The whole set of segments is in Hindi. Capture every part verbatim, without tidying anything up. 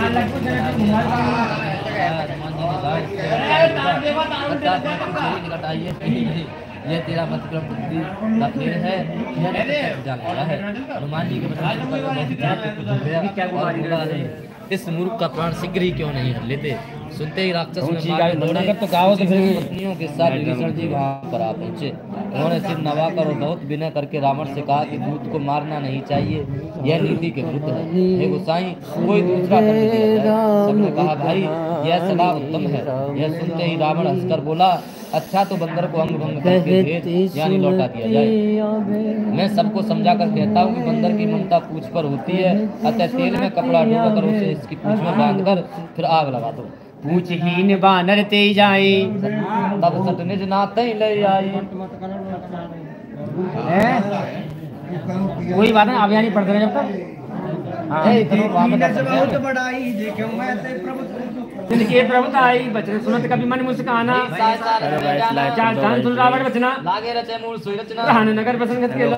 ये तेरा मतलब बुद्धि का खेल है, यह जान वाला है। हनुमान जी के बताने इस मूर्ख का प्राण शीघ्र ही क्यों नहीं हर लेते। सुनते ही राक्षस तो गाँव पत्नियों के साथ विभीषण जी वहाँ पर आ पहुँचे। उन्होंने सिर नवाकर और बहुत विनय करके रावण से कहा कि दूत को मारना नहीं चाहिए, यह नीति के विरुद्ध है। हे गोसाई, कोई दूसरा दंड दिया जाए। सबने कहा भाई यह सलाह उत्तम है। यह सुनते ही रावण हंसकर बोला, अच्छा तो बंदर को अंग भंग करके भेद यानी लौटा दिया जाए। मैं सबको समझा कर कहता हूँ कि बंदर की ममता पूंछ पर होती है, अतः तेल में कपड़ा डूबाकर उसे इसकी पूंछ में बांध कर फिर आग लगा दो। पूछहीन बानर ते जाए, तब सट निज नाते ही ले आई। कोई बात नहीं, अब यानी पढ़ते रहे जब तक। जिनके प्रभुता आई बचन सुनत कभी मन मुस्काना, चार चांद सुन रावण बचना, लागे रचे मूल सोई रचना, रहन नगर प्रसन्न के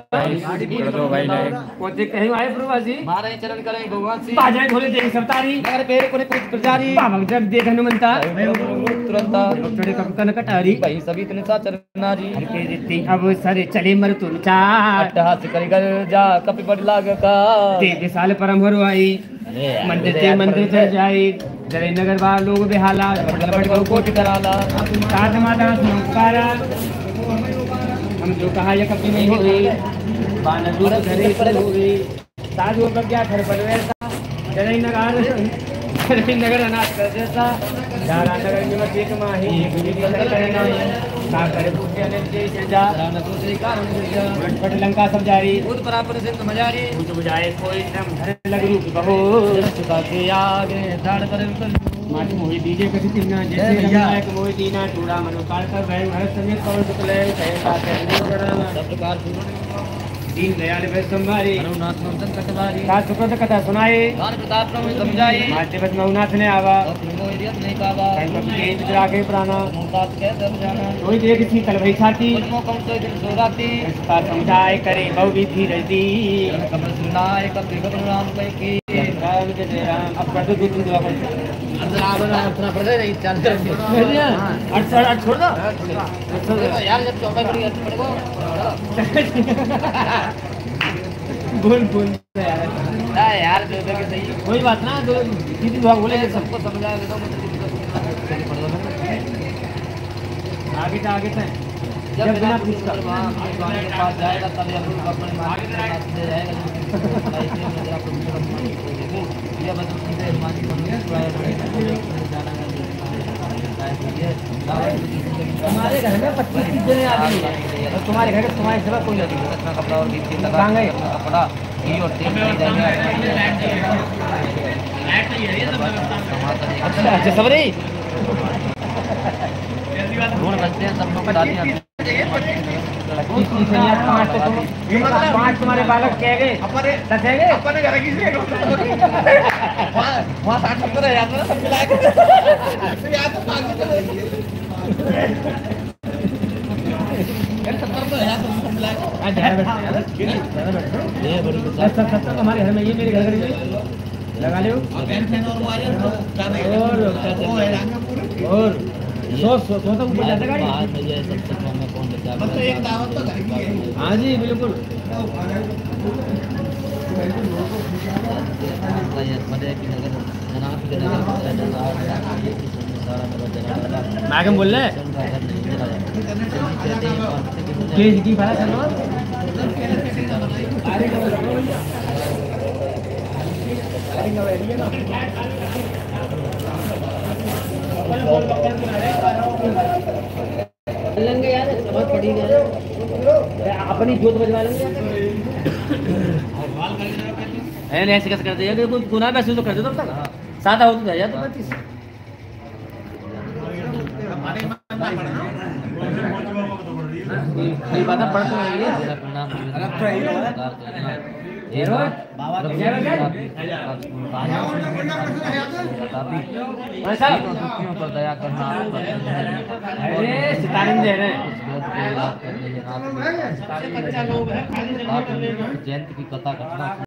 पोते कहीं आए प्रभुजी, मारे चरण करें भगवान सी, बाजाए ढोले देख सबतारी, नगर पेड़ कोने पुष्प प्रचारी, बाबा जब देख हनुमंता तुरंत चढ़े कब कन कटारी, भाई सभी तने सा चरनारी, के जीती अब सरे चले मर तुम चार, अट्टहास करी कर जा कपि बड़ लाग का, ते विशाल परम हरु आई, मंदिर ते मंदिर चल जाए, जरे नगर बाहर लोग बेहाला, लपट को कोट कराला, साध माता नमस्कारा, हम जो कहा यह कभी नहीं हुई, बानर दूर घरे पर हुई, साधु प्रज्ञा घर पर वैसा, जरे नगर जरे नगर अनाथ कर देता, जारा नगर में मत एक माही, गुली कर करना का करे पूछे ने जैसे जा, राना दूसरे कारण जा, फट लंका सब जारी, उद परापर से मजारी, कुछ बुझाए कोई नम धर लग रूप बहो, चुका के आगे धाड़ पर माटी मोहि दीजे कति तिन्ना जैसे रमनायक मोहि दीना टूड़ा मनो काल कर भय हर समय कौन सुतले कहे साथे नहीं करना सब प्रकार दीन दयाल भय संभारी अनुनाथ नंदन कटवारी, का सुकृत कथा सुनाए दान प्रताप प्रभु समझाए, माते बस मौनाथ ने आवा मोहि रियत नहीं पावा, कहीं कभी तेज जरा के प्राणा मुमताज कह दब जाना, कोई देख थी कल भई छाती मुझ कौन सो दिन सो राती, का समझाए करे बहु भी थी रजदी, कमल सुनाए कपि गबन राम कह की, राम के जय राम अब कर दो दो तीन दुआ कर अपना पढ़े नहीं चल अठ अठ छोड़ दो यार, जब चौबा करी पढ़ो बोल बोल यार यार जो के सही कोई बात ना, दो दीदी दुआ बोले सबको समझा देता हूं। आगे से आगे से जब बिना कुछ कर भगवान के पास जाएगा तब यह अपने मार्ग में ले जाएगा। ये बच्चों सीधे हनुमान जी हमारे घर में पच्चीस तीस जने आदमी है और तुम्हारे घर में तुम्हारे सिवा कोई नहीं है। अपना कपड़ा और बीच लगा गए कपड़ा घी और तेल अच्छा सबरी ढूंढ बनते हैं सब लोग डालियां पाँच तुम्हारे बालक कह गए दस है गए वहाँ साठ सत्तर है यार सब मिला के हमारे घर में ये मेरे घर लगा लो और सौ सौ सौ तक ऊपर जाता गाड़ी। हाँ जी बिल्कुल। मैडम बोल रहे की लेंगे यार बहुत पड़ी गया अपनी जोत बजवा लेंगे ऐसे कैसे करते हैं कुछ गुना वैसे तो कर दो तब तक सादा हो तो जाए तो बत्तीस ये बात पढ़ते रहिए पर दया करना सितारे दे रहे जयंती की कथा करना।